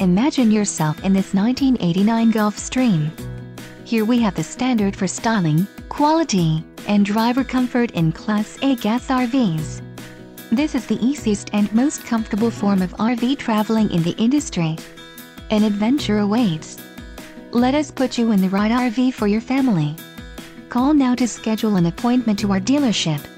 Imagine yourself in this 1989 Gulfstream. Here we have the standard for styling, quality, and driver comfort in Class A gas RVs. This is the easiest and most comfortable form of RV traveling in the industry. An adventure awaits. Let us put you in the right RV for your family. Call now to schedule an appointment to our dealership.